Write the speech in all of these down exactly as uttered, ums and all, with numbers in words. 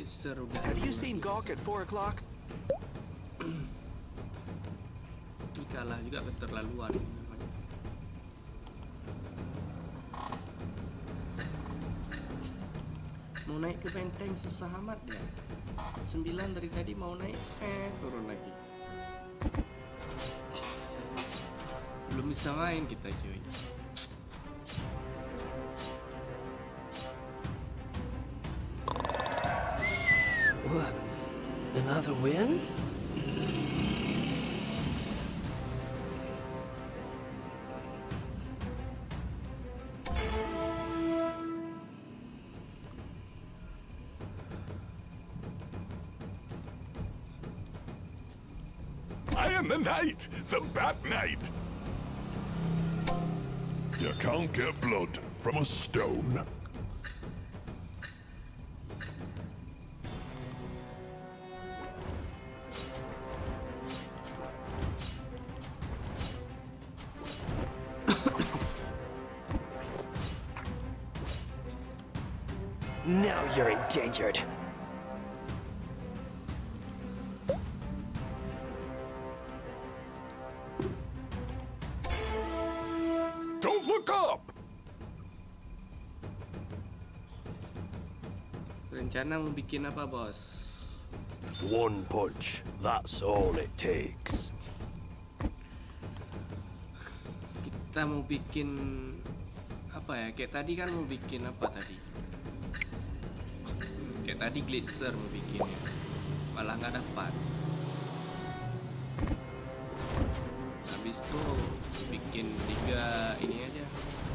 Glitzer udah. Have you seen Gawk at four o'clock? Ini kalah juga keterlaluan. Mau naik ke benteng susah amat ya. Sembilan dari tadi mau naik, set turun lagi. Belum bisa main kita cuy. What? Another win? I am the knight, the Bat Knight. You can't get blood from a stone. Now you're endangered. Don't look up! Rencana mau bikin apa, bos? One punch, that's all it takes. Kita mau bikin apa ya? Kayak tadi kan mau bikin apa tadi? Kayak tadi Glitzer mau bikin ya. Malah nggak dapat. Habis itu bikin tiga ini aja.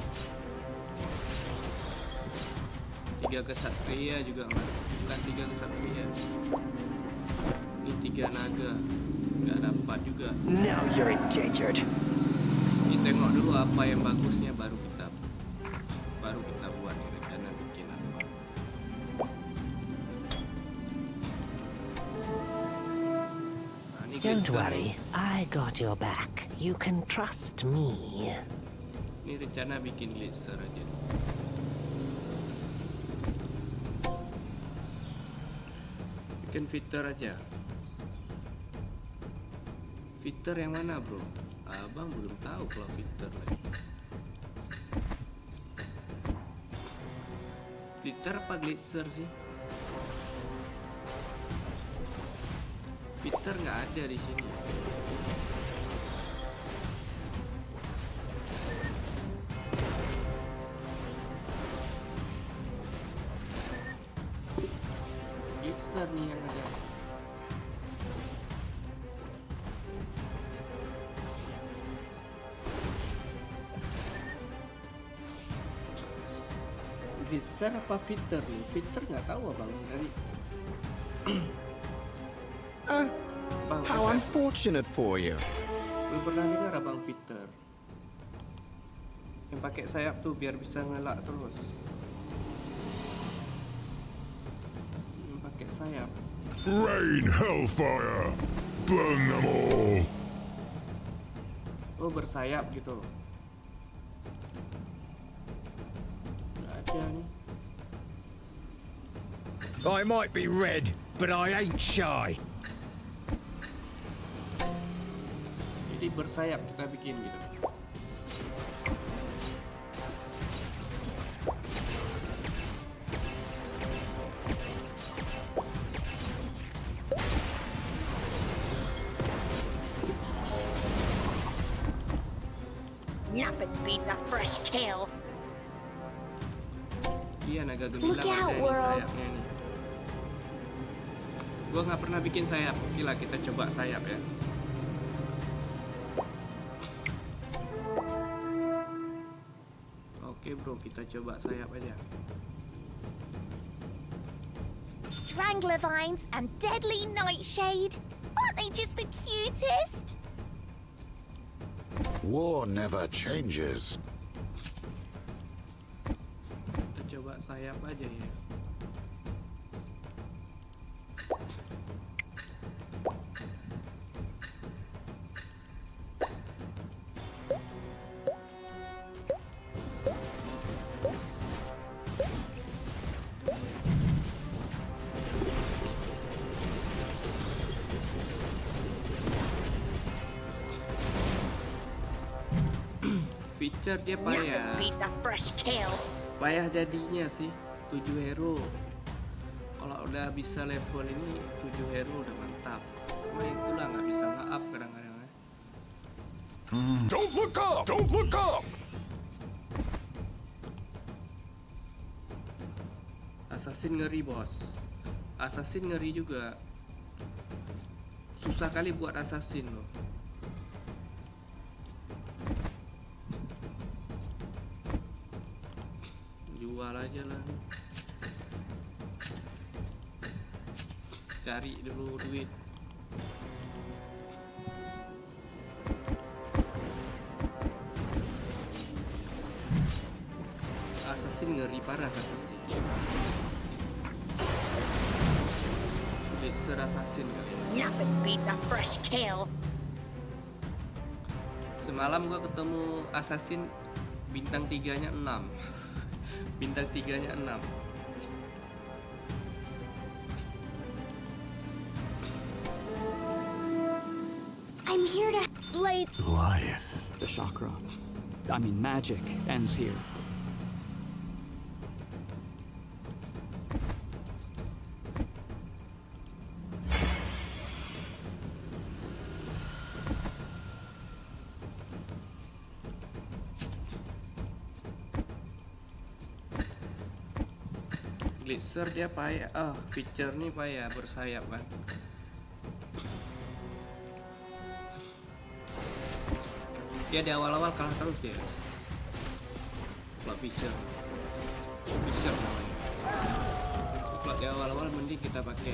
Tiga kesatria juga nggak. Bukan tiga kesatria. Ini tiga naga. Nggak dapat juga. Now you're endangered. Kita tengok dulu apa yang bagusnya baru kita baru kita buat nih rencana bikin apa. Nah, ini Don't Glitzer. worry, I got your back. You can trust me. Ini rencana bikin Glitzer aja. Bikin fitur aja. Fitur yang mana, bro? Abang belum tahu kalau fitur lagi. Fitur apa Glitzer sih? Fitur nggak ada di sini. Glitzer nih yang ada. Glitzer apa fitur nih? Fitur nggak tahu abang dari. Uh, Bang, how Fitur. unfortunate for you. Belum pernah dengar abang fitur. Yang pakai sayap tuh biar bisa ngelak terus. Yang pakai sayap. Rain hellfire! Burn them all! Oh, bersayap gitu. Nggak ada nih. I might be red, but I ain't shy. Jadi bersayap kita bikin gitu. Nothing beats a fresh kill. Iya, naga gemilang Look ada out, nih world. sayapnya nih. Gua nggak pernah bikin sayap. Gila, kita coba sayap ya. Oke bro, kita coba sayap aja. Strangler vines and deadly nightshade. Aren't they just the cutest? War never changes. Kita coba sayap aja ya. Cer dia Nothing payah. beats a fresh kill. Payah jadinya sih. tujuh hero. Kalau udah bisa level ini tujuh hero udah mantap. Cuma itulah nggak bisa nge-up kadang-kadang. Don't look up! Don't look up! Assassin ngeri bos. Assassin ngeri juga. Susah kali buat assassin loh. Jual aja lah. Cari dulu duit. Assassin ngeri parah assassin. Blitzer assassin kali. Nothing beats a fresh kill. Semalam gua ketemu assassin bintang tiganya enam. Bintang tiganya enam. I'm here to blade. Life. The chakra, I mean magic, ends here. Glitzer dia payah. Ah, feature nih payah bersayap kan. Dia di awal-awal kalah terus dia. Kalau feature, feature namanya. Kalau di awal-awal mending kita pakai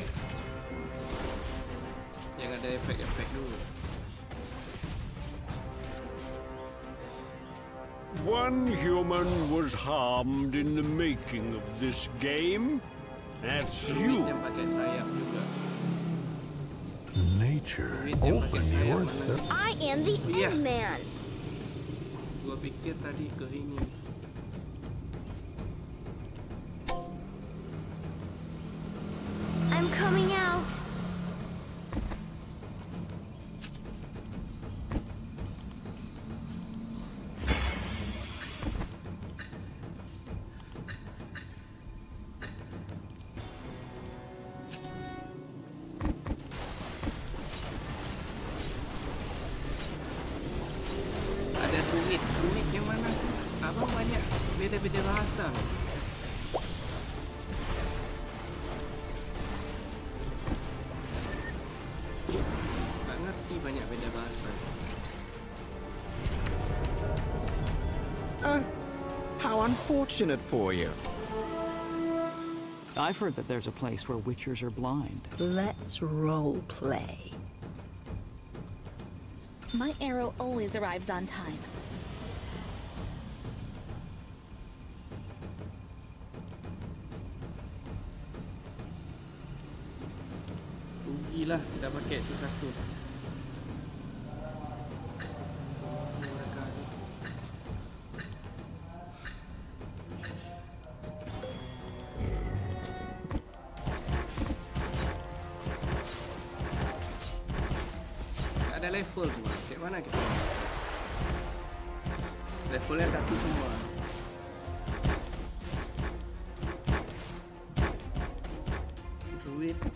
yang ada efek-efek dulu. One human was harmed in the making of this game. That's you. Yang pakai sayap juga. Nature, Duit yang pakai open sayap your mana? th- I am the Iya. Eggman. Gua pikir tadi ke ini. I'm coming out. Ada duit, duit yang mana sih? Abang banyak beda-beda bahasa. Gak ngerti banyak beda bahasa. Oh, how unfortunate for you. I've heard that there's a place where witchers are blind. Let's role play. My arrow always arrives on time. Rugilah kita pakai itu satu. Gak ada level tuh. Kayak mana kita? Levelnya satu semua. Druid.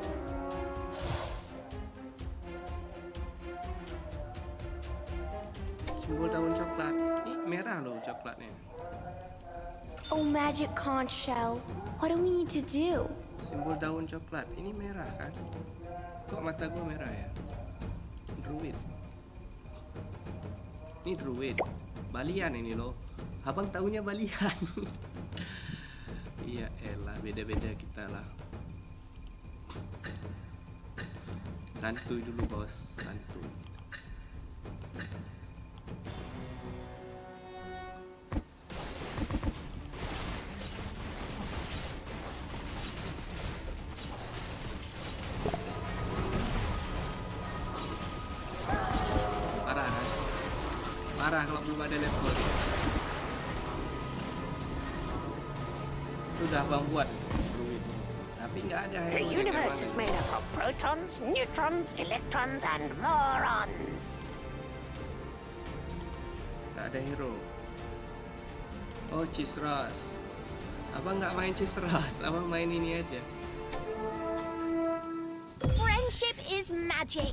Simbol daun coklat. Ini merah loh coklatnya. Oh, magic conch shell. What do we need to do? Simbol daun coklat. Ini merah kan? Kok mata gua merah ya? Druid. Ini druid. Balian ini loh. Abang tahunya balian. Iya elah, beda-beda kita lah. Santuy dulu bos, santuy. Parah kan? Parah kalau belum ada level dia. Sudah bang buat druid. Tapi nggak ada The hero universe is made up of protons, neutrons, electrons, and morons. Nggak ada hero. Oh, cheese rush. Abang nggak main cheese rush, abang main ini aja. Friendship is magic.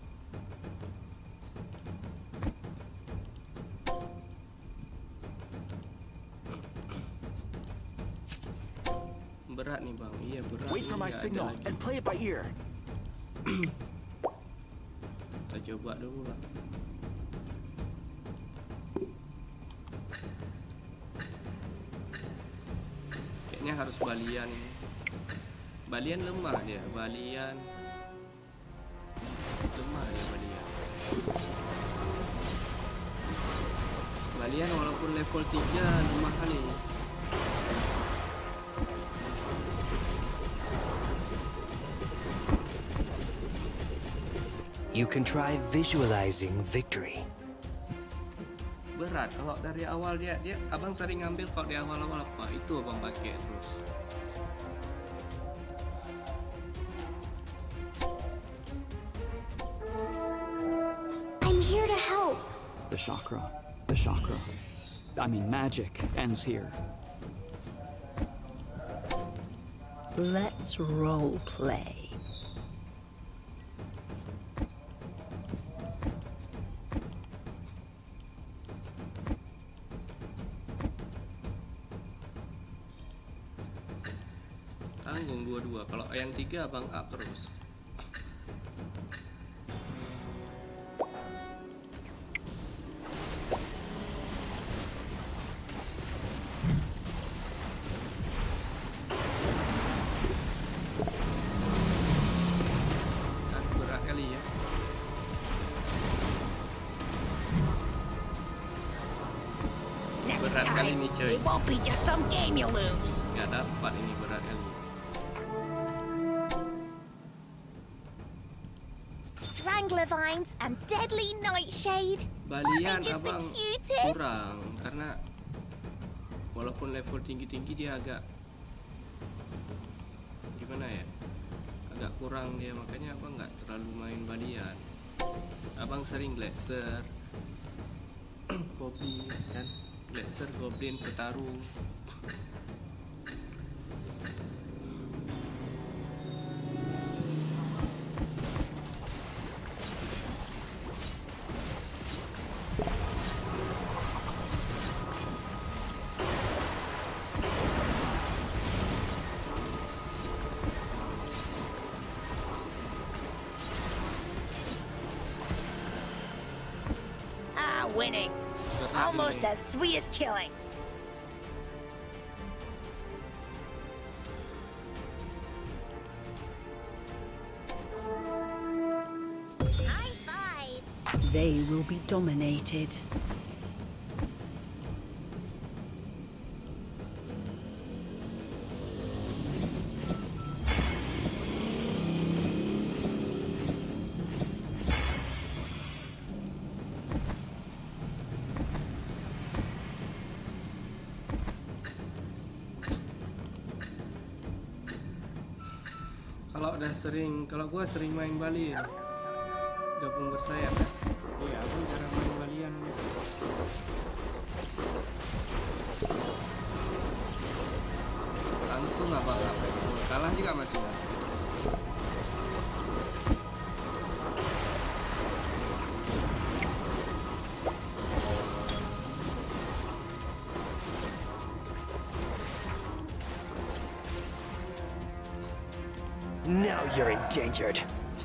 Berat nih bang, iya berat. Wait for my signal and play it by ear. Kita coba dulu lah. Kayaknya harus balian ini. Balian lemah dia, balian lemah ya balian. Balian walaupun level tiga lemah kali. You can try visualizing victory. Berat kalau dari awal dia dia abang sering ngambil kalau di awal-awal apa itu abang pakai terus. I'm here to help. The chakra. The chakra. I mean, magic ends here. Let's role play. Tanggung dua-dua. Kalau yang tiga abang up terus. Kan berat kali ya. Next Berat kali time, ini coy. it won't be just some game you lose. Gak dapat ini berat kali. Strangler vines and deadly nightshade. Balian just the abang cutest. kurang karena walaupun level tinggi-tinggi dia agak gimana ya, agak kurang dia, makanya abang nggak terlalu main balian. Abang sering glacier, goblin kan, glacier, goblin, petarung. Ah, winning. Berat Almost ini. as sweet as killing. High five. They will be dominated. Kalau udah sering, kalau gua sering main balian, gabung bersayap ya. Iya, aku jarang main balian. Langsung abang apa itu? Kalah juga masih lah. Now you're endangered.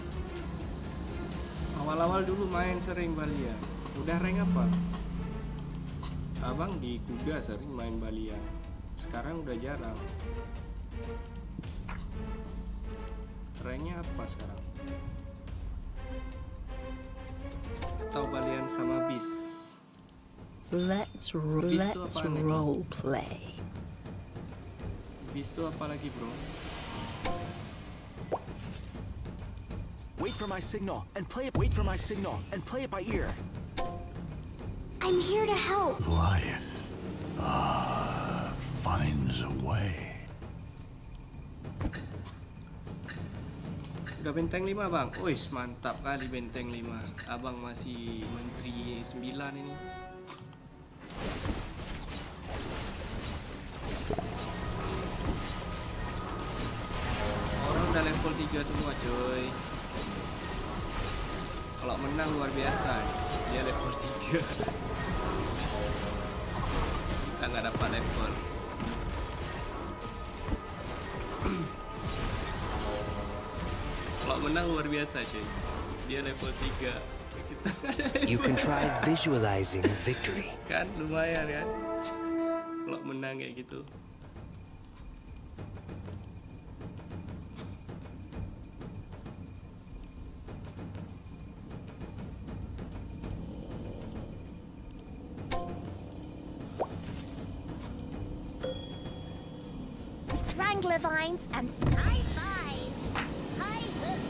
Awal-awal dulu main sering balian. Udah rank apa? Abang di kuda sering main balian. Sekarang udah jarang. Ranknya apa sekarang? Atau balian sama bis? Let's ro Bis itu let's apaan ya? role play. Bis itu apa lagi bro? Wait for my signal and play it. Wait for my signal and play it by ear. I'm here to help. Life ah, finds a way. Udah benteng lima bang? Wih mantap kali benteng lima. Abang masih menteri sembilan ini. tiga semua cuy. Kalau menang luar biasa nih. Dia level tiga. Kita nggak dapat level. Kalau menang luar biasa cuy. Dia level tiga. Kita nggak ada level. You can try visualizing victory. Kan lumayan kan. Kalau menang kayak gitu. Stranglevines and high five. High hook.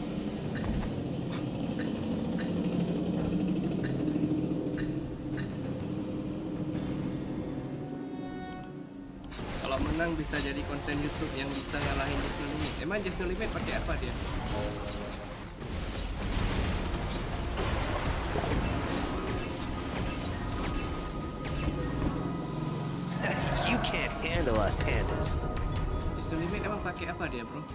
Kalau menang bisa jadi konten YouTube yang bisa ngalahin Just No Limit. Emang Just No Limit pakai apa dia? You can't handle us pandas. Just No Limit emang pakai apa dia, bro?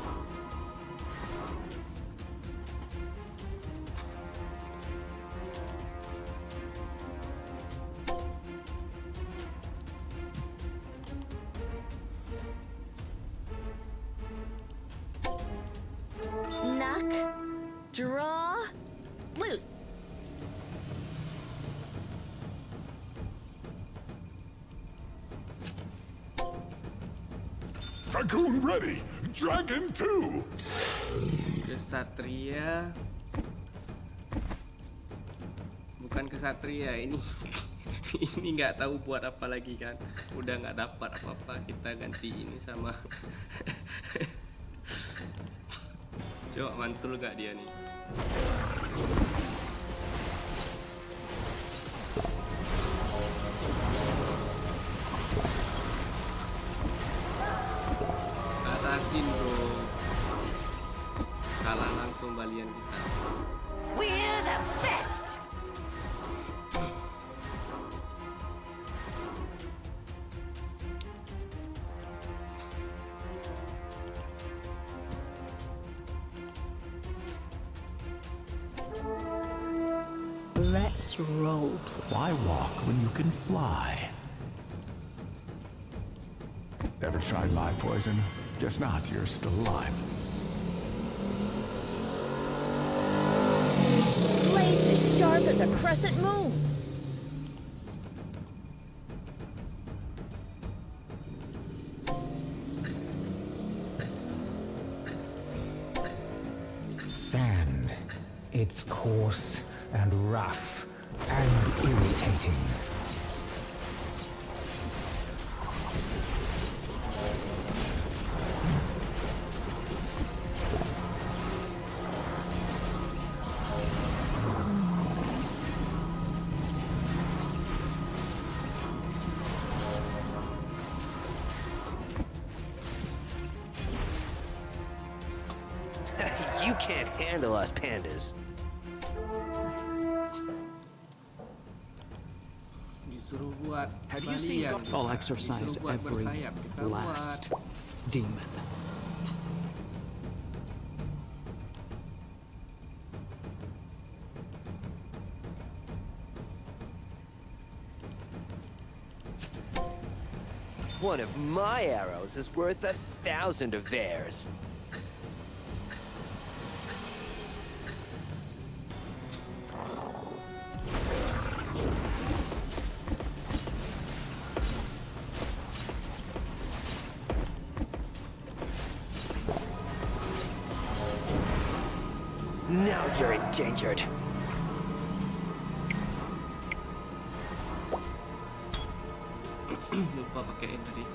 Knock, draw, loose. Dragoon ready! Dragon two! Kesatria. Bukan kesatria ini. Ini nggak tahu buat apa lagi kan. Udah nggak dapat apa-apa, kita ganti ini sama. Coba mantul gak dia nih? Assassin bro. Kalah langsung balian kita. We're the best. Let's roll. Why walk when you can fly? Ever tried my poison? Guess not, you're still alive. Blades as sharp as a crescent moon. Sand. It's coarse and rough and irritating. You can't handle us pandas. Disuruh buat Have you seen balian. God- I'll exercise Disuruh buat every bersayap, kita last buat. demon. One of my arrows is worth a thousand of theirs. Now you're endangered. Lupa pakein tadi.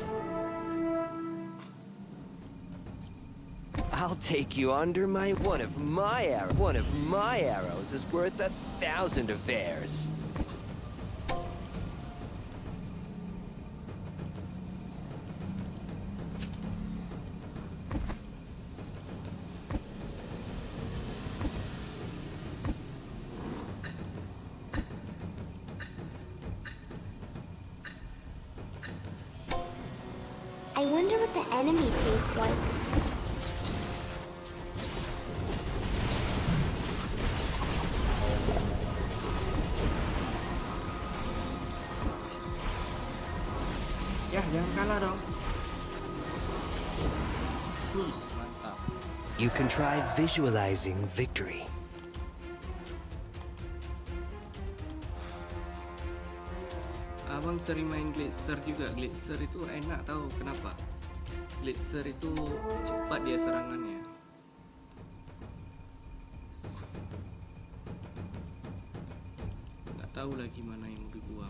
I'll take you under my one of my arrows. One of my arrows is worth a thousand of theirs. I wonder what the enemy tastes like. Ya, jangan kalah dong. Wih, mantap. You can try visualizing victory. Abang sering main Glitzer juga. Glitzer itu enak tahu kenapa? Glitzer itu cepat dia serangannya. Nggak tahu lagi mana yang mau dibuang.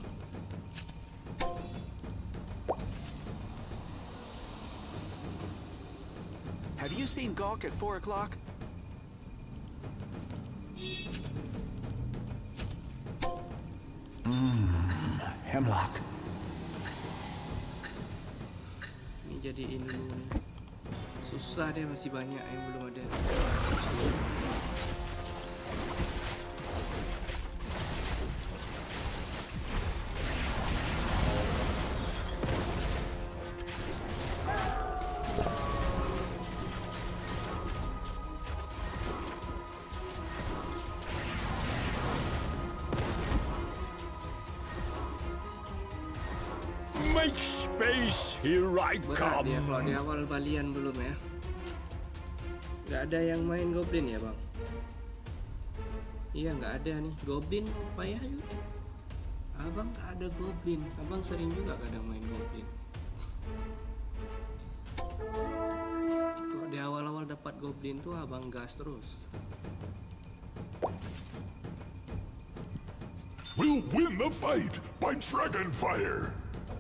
Have you seen Gawk at four o'clock? Mmm, hemlock. Ini jadiin dulu nih. Susah dia, masih banyak yang belum ada. Make space, here I Berat come. dia kalau di awal balian belum ya. Nggak ada yang main Goblin ya bang? Iya nggak ada nih. Goblin payah juga. Abang nggak ada Goblin. Abang sering juga kadang main Goblin. Kalau di awal-awal dapat Goblin tuh abang gas terus. We'll win the fight by Dragonfire.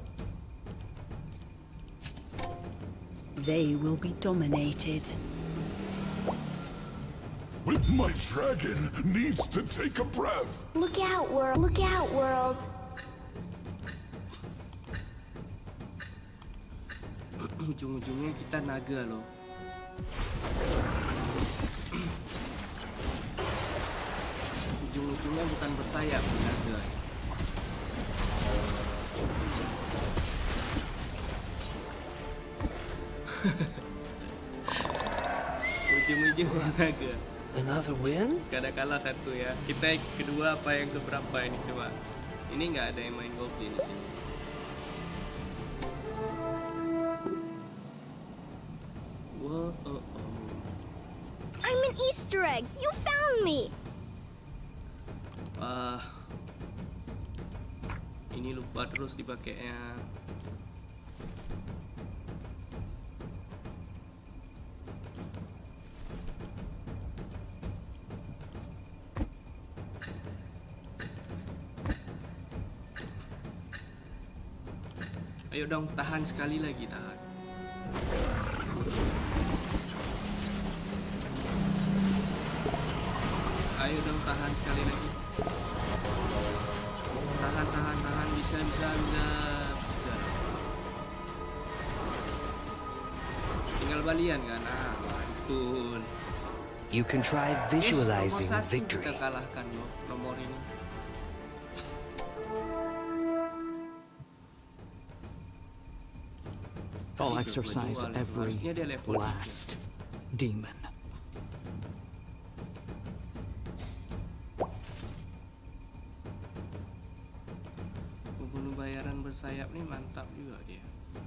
They will be dominated. My dragon needs to take a breath. Look out, world. Look out, world. Ujung-ujungnya kita naga loh. Ujung-ujungnya bukan bersayap, naga. Ujung-ujungnya naga. Another win? Kada kalah satu ya. Kita kedua apa yang keberapa ini coba? Ini nggak ada yang main Goblin di sini. Whoa, oh, oh. I'm an Easter egg. You found me. Wah, ini lupa terus dipakainya. Ayo dong, tahan sekali lagi, tahan. Ayo dong, tahan sekali lagi. Tahan, tahan, tahan, bisa, bisa, bisa, bisa. Tinggal balian kan? Ah, mantul. You can try visualizing yes, nomor satu victory. Kita kalahkan loh nomor ini. I'll exercise every last demon. Pembunuh bayaran bersayap nih mantap juga dia.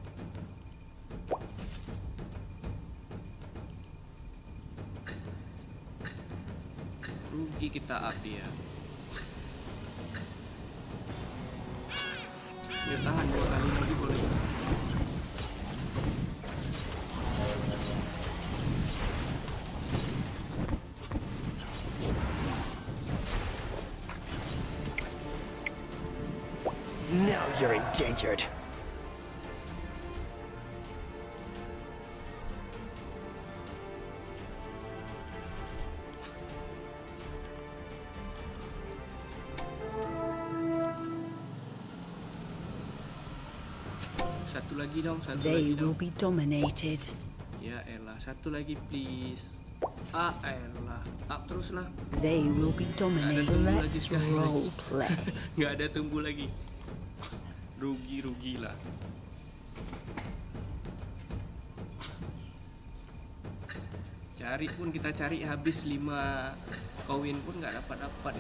Rugi kita up dia. Ya tahan dua kali lagi boleh. Now you're endangered. Satu lagi dong, satu They lagi will dong. be dominated. Ya elah, satu lagi please. Ah elah, up terus lah. They will be dominated. Let's role play. Nggak ada tumbuh lagi. Rugi rugi lah. Cari pun kita cari habis lima koin pun nggak dapat dapat.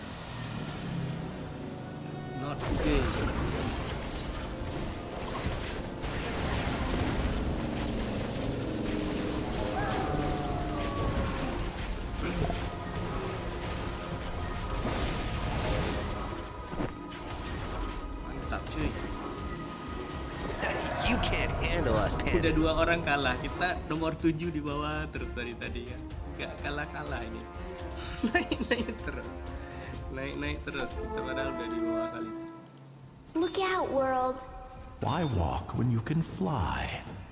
Not today. You can't handle us, Udah pandas. dua orang kalah, kita nomor tujuh di bawah terus dari tadi kan. Gak kalah-kalah ini. Naik-naik terus. Naik-naik terus, kita padahal udah di bawah kali. Look out, world. Why walk when you can fly?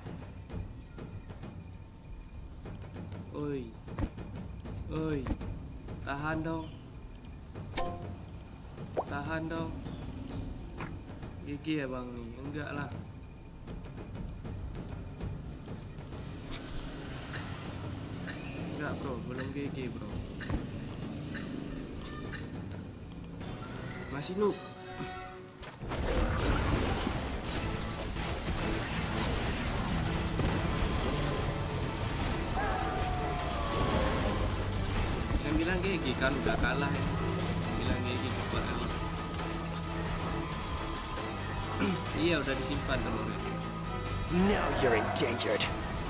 Oi. Oi. Tahan dong. Tahan dong. Gigi ya bang nih, enggak lah. Enggak bro, belum G G bro. Masih noob. Saya bilang G G kan udah kalah ya. Bilang G G cepat kali. Iya udah disimpan telurnya. Now you're endangered.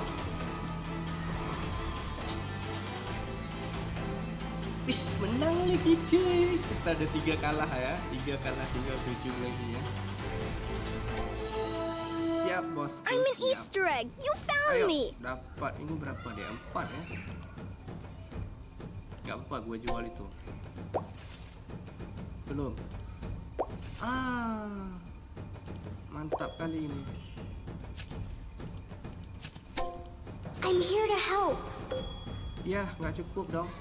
Wis menang lagi cuy. Kita ada tiga kalah ya. Tiga kalah tinggal tujuh lagi ya. Siap bos. I'm an Easter egg. You found Ayo, me. dapat ini berapa deh? Empat ya. Gak apa gue jual itu. Belum. Ah, mantap kali ini. I'm here to help. Ya, nggak cukup dong.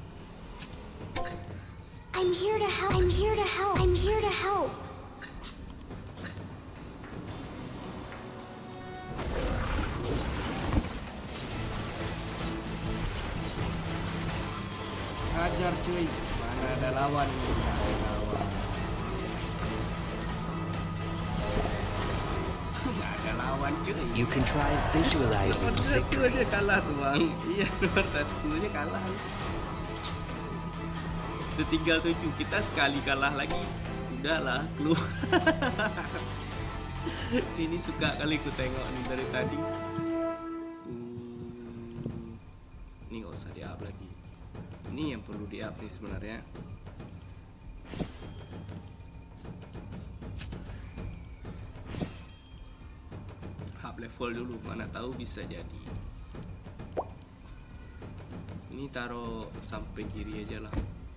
I'm here to help. I'm here to help. I'm here to help. Hajar cuy. Mana ada lawan nih? Nggak ada lawan. Nggak ada lawan cuy. You can try visualizing Nomor satu victory. aja kalah tuh bang. Iya nomor satu aja kalah. Udah tinggal tujuh, kita sekali kalah lagi. Udahlah, keluar. Ini suka kali ku tengok nih dari tadi. Hmm, ini gak usah di-up lagi. Ini yang perlu di-up nih sebenarnya. Up level dulu, mana tahu bisa jadi. Ini taruh samping kiri aja lah.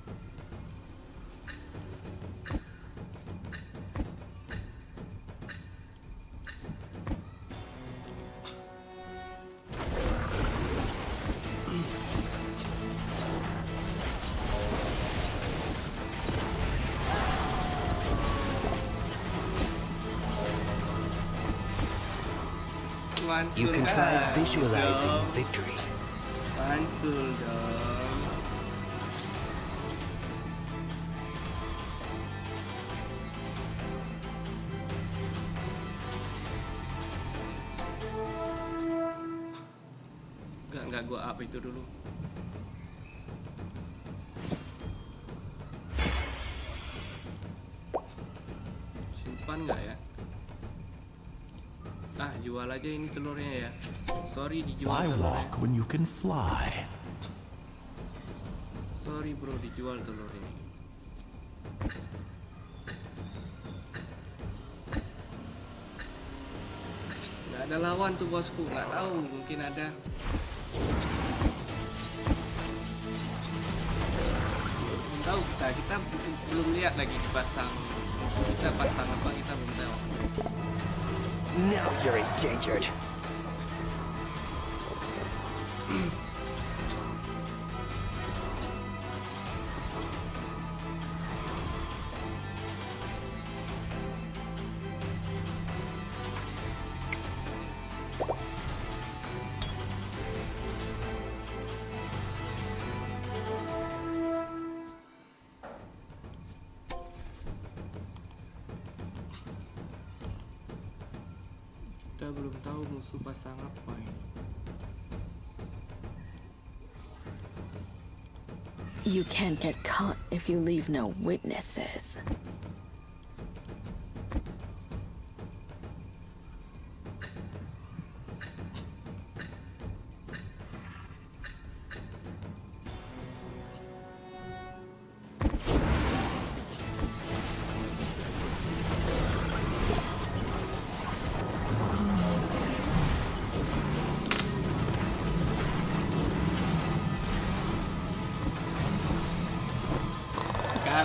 You can try visualizing victory. Mantul dong. Enggak, enggak gua up itu dulu. Simpan enggak ya? Ah, jual aja ini telurnya ya. Sorry dijual Why telurnya. walk when you can fly? Sorry bro, dijual telurnya. Nggak ada lawan tuh bosku, nggak tahu, mungkin ada. Belum tahu kita, kita belum lihat lagi dipasang. Kita pasang apa kita belum tahu. Now you're endangered. Kita belum tahu musuh pasang apa ini. You can't get caught if you leave no witnesses.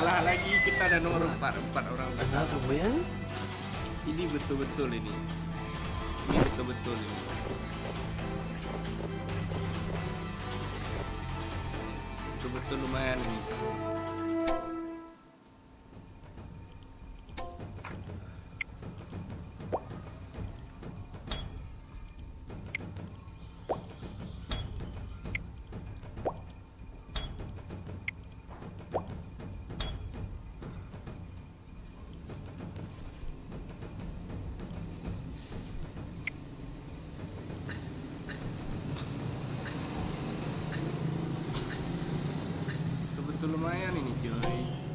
kalah lagi, kita ada nomor empat, empat orang. Another win? Ini betul-betul ini. Ini betul-betul ini. Betul-betul lumayan ini. Betul lumayan ini coy.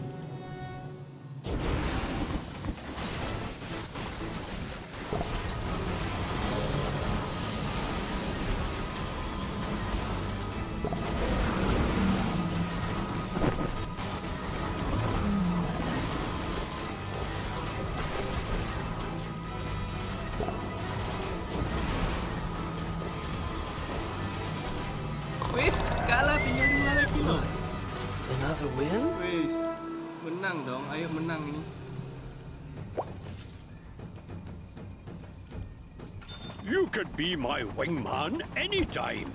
Wis kalah, tinggal dua lagi loh. Another win? Wis, menang dong, ayo menang ini. You could be my wingman anytime.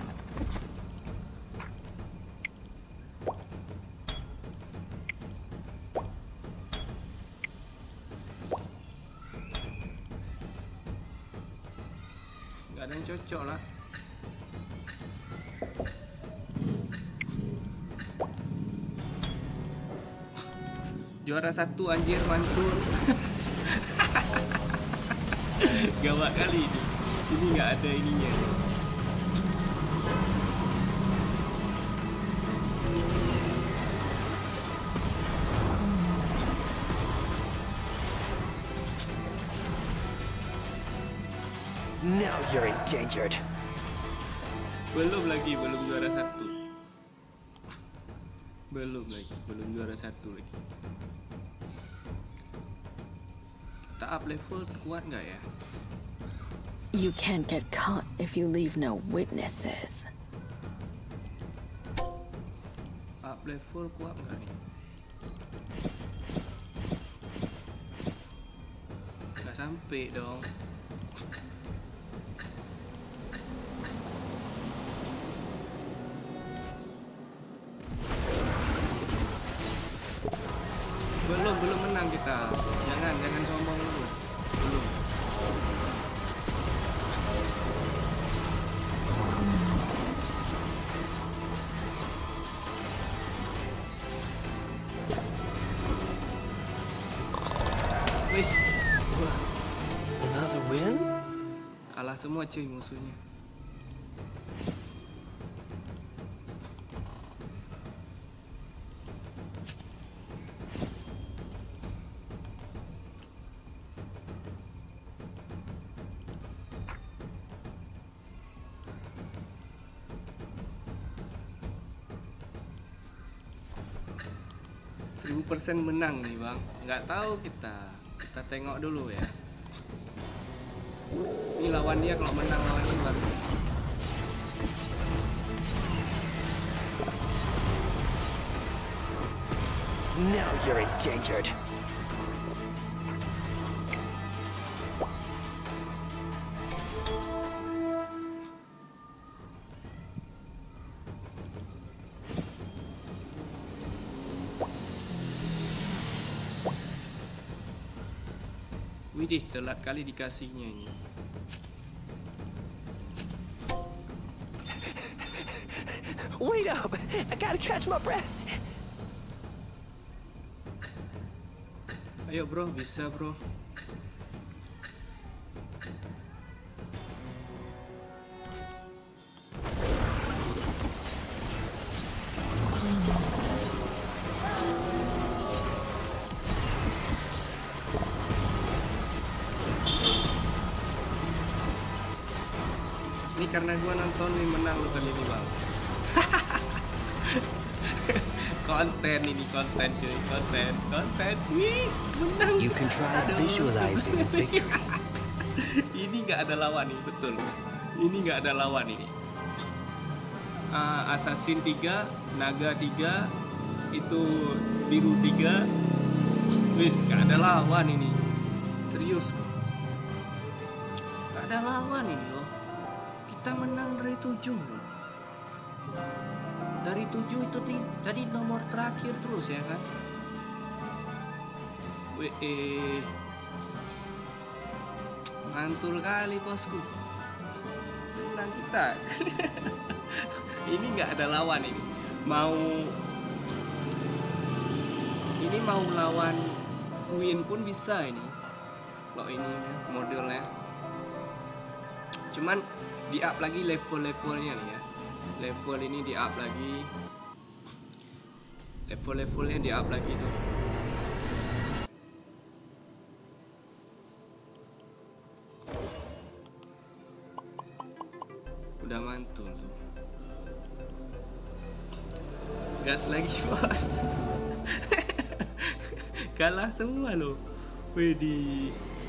Gak ada yang cocok lah. Juara satu anjir, mantul. Gawat kali ini. Ini nggak ada ininya. Now you're endangered. Belum lagi, belum juara satu. Belum lagi, belum juara satu lagi. Kita up level kuat nggak ya? You can't get caught if you leave no witnesses. Up level kuat nggak nih? Nggak sampai dong. Belum, belum menang kita. Jangan, jangan sombong dulu. Belum. Wis. Another win? Kalah semua cuy musuhnya. seribu persen menang nih bang, nggak tahu kita kita tengok dulu ya. Ini lawan dia, kalau menang lawan ini baru. Now you're endangered. Widih, telat kali dikasihnya ini. Wait up! I gotta catch my breath. Ayo bro, bisa bro. Ini karena gua nonton nih menang lo kali ini bang. Konten ini, konten cuy, konten, konten. Wis, menang. You can try visualizing victory. Ini nggak ada lawan nih, betul. Ini nggak ada lawan ini. Uh, Assassin tiga, Naga tiga, itu biru tiga. Wis gak ada lawan ini. Serius loh. Gak ada lawan ini loh. Kita menang dari tujuh loh. Dari tujuh itu nih, tadi nomor terakhir terus ya kan. Weh, eh. Mantul kali bosku. Menang kita. Ini nggak ada lawan ini. Mau ini mau lawan Queen pun bisa ini. Kalau ini modelnya. Cuman di up lagi level-levelnya nih ya. Level ini di up lagi. Level-levelnya di up lagi tuh. Udah mantul tuh. Gas lagi bos. Kalah semua loh. Widih.